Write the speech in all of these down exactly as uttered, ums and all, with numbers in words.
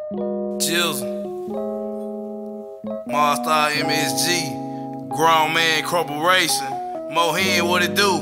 Jizzle, Marstar M S G, Grown Man Corporation, Mohin, what it do?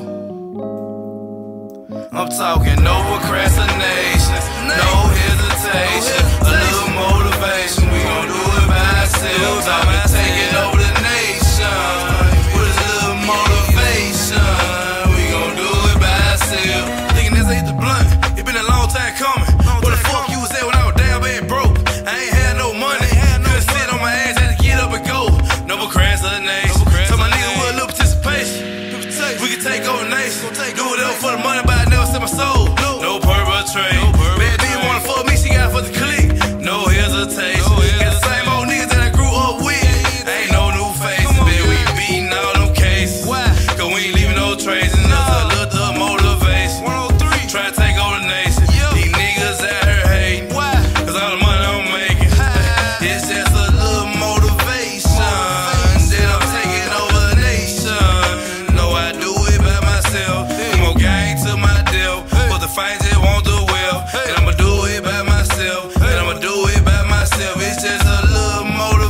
I'm talking no procrastination, no hesitation, a little motivation. We gon' do it by ourselves. I've been taking over the nation with a little motivation. We gon' do it by ourselves. Thinking as I hit the blunt, it been a long time coming. Where the fuck you was at when I was down bad broke? I ain't had no money, couldn't sit on my ass, had to get up and go. No procrastination. Tell my nigga with a little participation. We can take over the nation. Do whatever for the money, but I never sell my soul. No perpetrate. Bad bitch wanna fuck me, she got for the clique. No hesitation. Got the same old niggas that I grew up with. Ain't no new faces. Man, we beating all them cases. Cause we ain't leaving no traces. That's a little motivation. Try to take over the nation. These niggas out here hating. Cause all the money I'm making. It's just a little motivation. Then I'm taking over the nation. No, I do it by myself. More gang to my deal. For the fans that won't do well. And I'ma do it by myself. And I'ma do it by myself. It's just a little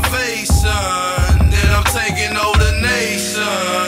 motivation. Then I'm taking over the nation.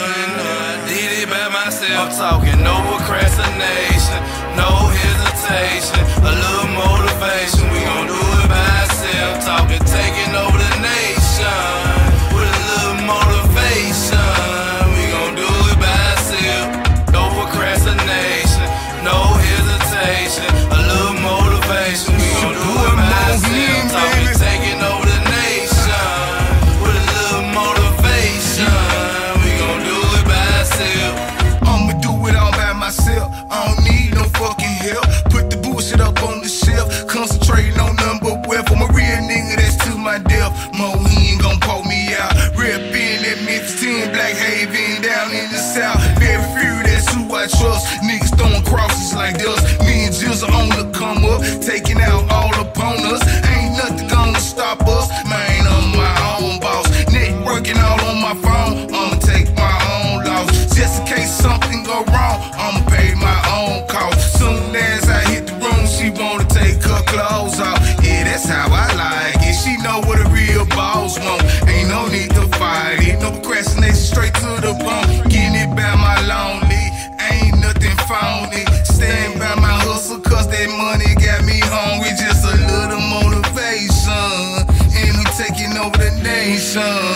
I did it by myself. I'm talking no procrastination, no hesitation, a little motivation. We gon' do it by ourselves. Talking taking over the nation with a little motivation. We gon' do it by ourselves. No procrastination, no hesitation, a little motivation. We gon' do it by ourselves. Talking taking over the nation with a little motivation. We gon' do it by ourselves. I'ma do it all by myself. I don't need no fucking help. Put the bullshit up on the shelf. Concentrating on number wealth. I'm a real nigga that's to my death. Mo, he ain't gon' pull me out. Reppin' that Memphis ten, Black Haven down in the south. Very few, that's who I trust. Niggas throwing crosses like dust. Me and Jizzle on the come up, taking out all opponents. Ain't nothing gonna stop us. Man, I'm my own boss. Networking all on my phone. I'ma take my own loss. Just in case something go wrong, I'ma pay my own cost. Soon as I hit the room, she wanna take her clothes off. Yeah, that's how I like it. She know what a real boss want. Ain't no need to fight it. No procrastination, straight to the bone. Getting it by my lonely. Ain't nothing phony. Stand by my hustle, cause that money got me hungry. Just a little motivation. And we taking over the nation.